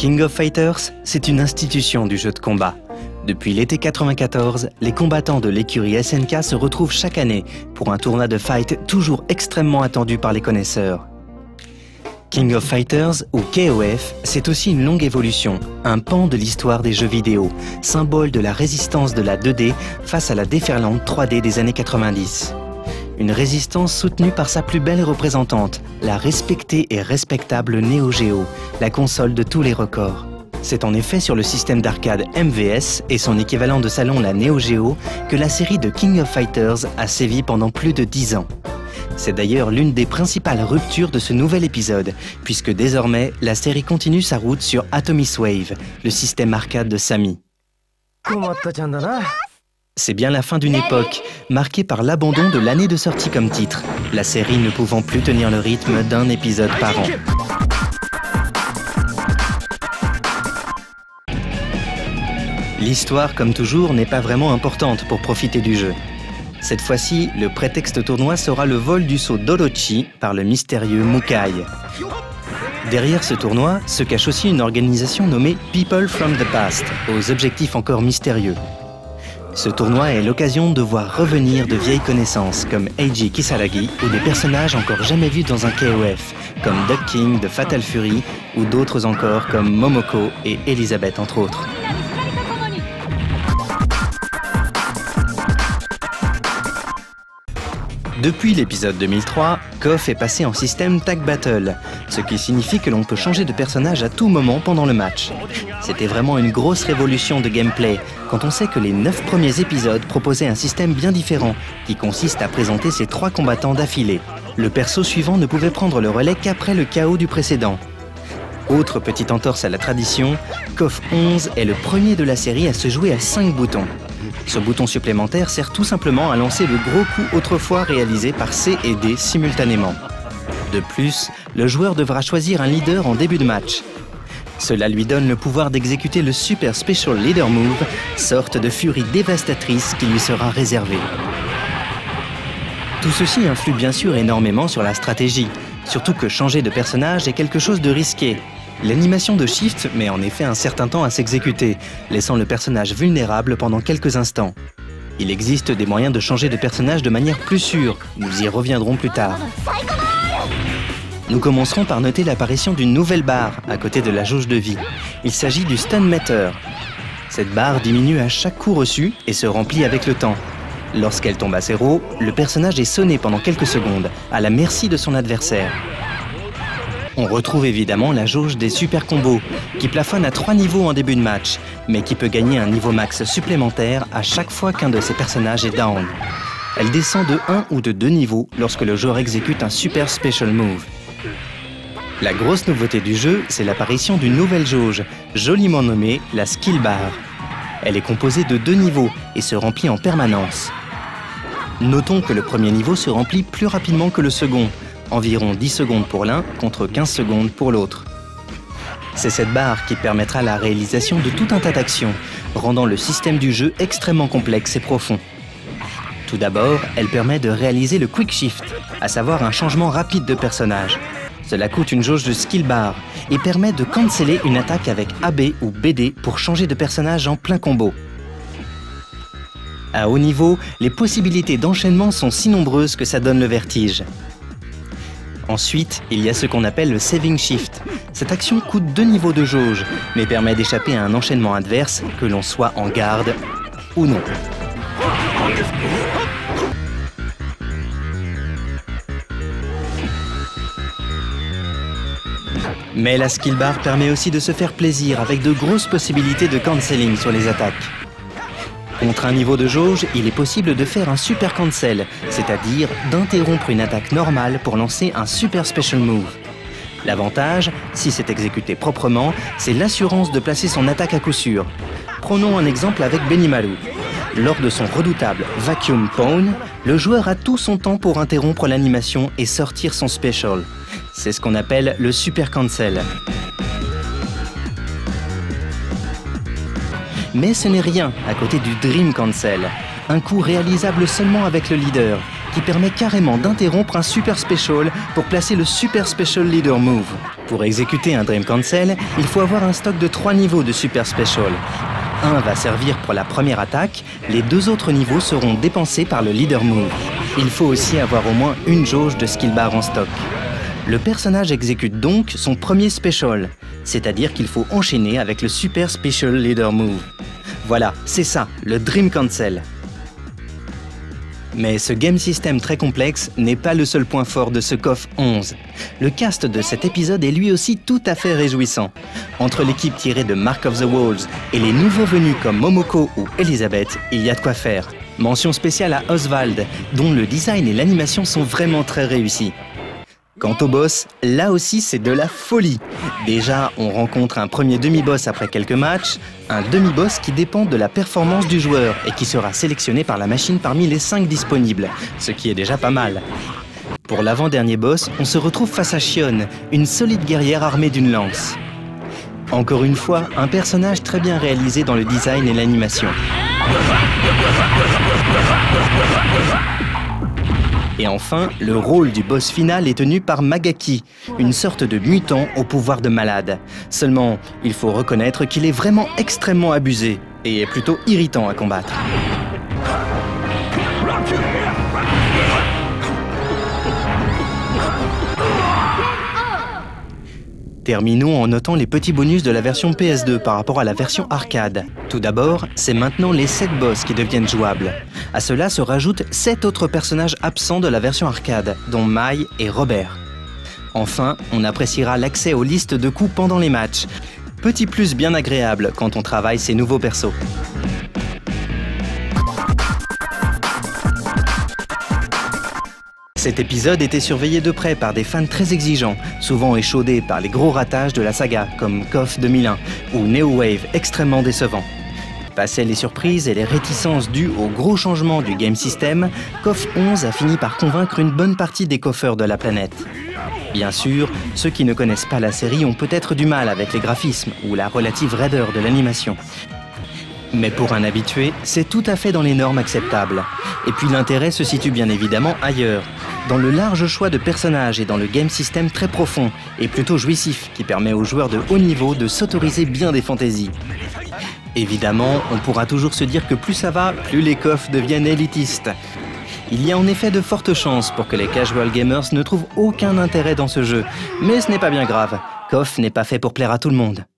King of Fighters, c'est une institution du jeu de combat. Depuis l'été 94, les combattants de l'écurie SNK se retrouvent chaque année pour un tournoi de fight toujours extrêmement attendu par les connaisseurs. King of Fighters, ou KOF, c'est aussi une longue évolution, un pan de l'histoire des jeux vidéo, symbole de la résistance de la 2D face à la déferlante 3D des années 90. Une résistance soutenue par sa plus belle représentante, la respectée et respectable Neo Geo, la console de tous les records. C'est en effet sur le système d'arcade MVS et son équivalent de salon la Neo Geo que la série de King of Fighters a sévi pendant plus de 10 ans. C'est d'ailleurs l'une des principales ruptures de ce nouvel épisode, puisque désormais, la série continue sa route sur Atomis Wave, le système arcade de Sammy. C'est bien la fin d'une époque, marquée par l'abandon de l'année de sortie comme titre, la série ne pouvant plus tenir le rythme d'un épisode par an. L'histoire, comme toujours, n'est pas vraiment importante pour profiter du jeu. Cette fois-ci, le prétexte tournoi sera le vol du sceau d'Orochi par le mystérieux Mukai. Derrière ce tournoi se cache aussi une organisation nommée People from the Past, aux objectifs encore mystérieux. Ce tournoi est l'occasion de voir revenir de vieilles connaissances comme Eiji Kisaragi ou des personnages encore jamais vus dans un KOF, comme Duck King de Fatal Fury ou d'autres encore comme Momoko et Elizabeth entre autres. Depuis l'épisode 2003, KOF est passé en système Tag Battle, ce qui signifie que l'on peut changer de personnage à tout moment pendant le match. C'était vraiment une grosse révolution de gameplay, quand on sait que les 9 premiers épisodes proposaient un système bien différent, qui consiste à présenter ces 3 combattants d'affilée. Le perso suivant ne pouvait prendre le relais qu'après le KO du précédent. Autre petite entorse à la tradition, KOF 11 est le premier de la série à se jouer à 5 boutons. Ce bouton supplémentaire sert tout simplement à lancer le gros coup autrefois réalisé par C et D simultanément. De plus, le joueur devra choisir un leader en début de match. Cela lui donne le pouvoir d'exécuter le Super Special Leader Move, sorte de furie dévastatrice qui lui sera réservée. Tout ceci influe bien sûr énormément sur la stratégie, surtout que changer de personnage est quelque chose de risqué. L'animation de Shift met en effet un certain temps à s'exécuter, laissant le personnage vulnérable pendant quelques instants. Il existe des moyens de changer de personnage de manière plus sûre, nous y reviendrons plus tard. Nous commencerons par noter l'apparition d'une nouvelle barre à côté de la jauge de vie. Il s'agit du Stun Meter. Cette barre diminue à chaque coup reçu et se remplit avec le temps. Lorsqu'elle tombe à 0, le personnage est sonné pendant quelques secondes, à la merci de son adversaire. On retrouve évidemment la jauge des super combos, qui plafonne à 3 niveaux en début de match, mais qui peut gagner un niveau max supplémentaire à chaque fois qu'un de ses personnages est down. Elle descend de 1 ou de 2 niveaux lorsque le joueur exécute un super special move. La grosse nouveauté du jeu, c'est l'apparition d'une nouvelle jauge, joliment nommée la Skill Bar. Elle est composée de 2 niveaux et se remplit en permanence. Notons que le premier niveau se remplit plus rapidement que le second, environ 10 secondes pour l'un contre 15 secondes pour l'autre. C'est cette barre qui permettra la réalisation de tout un tas d'actions, rendant le système du jeu extrêmement complexe et profond. Tout d'abord, elle permet de réaliser le Quick Shift, à savoir un changement rapide de personnage. Cela coûte une jauge de Skill Bar et permet de canceller une attaque avec AB ou BD pour changer de personnage en plein combo. À haut niveau, les possibilités d'enchaînement sont si nombreuses que ça donne le vertige. Ensuite, il y a ce qu'on appelle le Saving Shift. Cette action coûte 2 niveaux de jauge, mais permet d'échapper à un enchaînement adverse, que l'on soit en garde ou non. Mais la skill bar permet aussi de se faire plaisir avec de grosses possibilités de cancelling sur les attaques. Contre un niveau de jauge, il est possible de faire un super cancel, c'est-à-dire d'interrompre une attaque normale pour lancer un super special move. L'avantage, si c'est exécuté proprement, c'est l'assurance de placer son attaque à coup sûr. Prenons un exemple avec Benimaru. Lors de son redoutable Vacuum Pawn, le joueur a tout son temps pour interrompre l'animation et sortir son special. C'est ce qu'on appelle le super cancel. Mais ce n'est rien à côté du Dream Cancel, un coup réalisable seulement avec le leader, qui permet carrément d'interrompre un Super Special pour placer le Super Special Leader Move. Pour exécuter un Dream Cancel, il faut avoir un stock de 3 niveaux de Super Special. Un va servir pour la première attaque, les 2 autres niveaux seront dépensés par le Leader Move. Il faut aussi avoir au moins une jauge de skill bar en stock. Le personnage exécute donc son premier special, c'est-à-dire qu'il faut enchaîner avec le Super Special Leader Move. Voilà, c'est ça, le Dream Cancel. Mais ce game system très complexe n'est pas le seul point fort de ce KOF 11. Le cast de cet épisode est lui aussi tout à fait réjouissant. Entre l'équipe tirée de Mark of the Wolves et les nouveaux venus comme Momoko ou Elizabeth, il y a de quoi faire. Mention spéciale à Oswald, dont le design et l'animation sont vraiment très réussis. Quant au boss, là aussi c'est de la folie. Déjà, on rencontre un premier demi-boss après quelques matchs, un demi-boss qui dépend de la performance du joueur et qui sera sélectionné par la machine parmi les 5 disponibles, ce qui est déjà pas mal. Pour l'avant-dernier boss, on se retrouve face à Xion, une solide guerrière armée d'une lance. Encore une fois, un personnage très bien réalisé dans le design et l'animation. Et enfin, le rôle du boss final est tenu par Magaki, une sorte de mutant au pouvoir de malade. Seulement, il faut reconnaître qu'il est vraiment extrêmement abusé et est plutôt irritant à combattre. Terminons en notant les petits bonus de la version PS2 par rapport à la version arcade. Tout d'abord, c'est maintenant les 7 boss qui deviennent jouables. À cela se rajoutent 7 autres personnages absents de la version arcade, dont Mai et Robert. Enfin, on appréciera l'accès aux listes de coups pendant les matchs. Petit plus bien agréable quand on travaille ces nouveaux persos. Cet épisode était surveillé de près par des fans très exigeants, souvent échaudés par les gros ratages de la saga, comme KOF 2001 ou Neo Wave extrêmement décevants. Passé les surprises et les réticences dues aux gros changements du game system, KOF 11 a fini par convaincre une bonne partie des koffeurs de la planète. Bien sûr, ceux qui ne connaissent pas la série ont peut-être du mal avec les graphismes ou la relative raideur de l'animation. Mais pour un habitué, c'est tout à fait dans les normes acceptables. Et puis l'intérêt se situe bien évidemment ailleurs, dans le large choix de personnages et dans le game system très profond et plutôt jouissif qui permet aux joueurs de haut niveau de s'autoriser bien des fantaisies. Évidemment, on pourra toujours se dire que plus ça va, plus les KOF deviennent élitistes. Il y a en effet de fortes chances pour que les casual gamers ne trouvent aucun intérêt dans ce jeu, mais ce n'est pas bien grave. KOF n'est pas fait pour plaire à tout le monde.